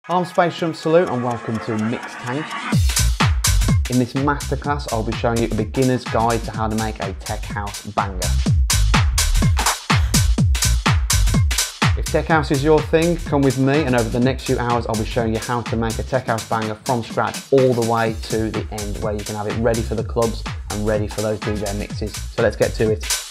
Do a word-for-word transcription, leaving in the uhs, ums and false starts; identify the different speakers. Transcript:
Speaker 1: I'm Space Jump Salute and welcome to Mix Tank. In this masterclass I'll be showing you a beginner's guide to how to make a tech house banger. If tech house is your thing, come with me and over the next few hours I'll be showing you how to make a tech house banger from scratch all the way to the end where you can have it ready for the clubs and ready for those D J mixes. So let's get to it.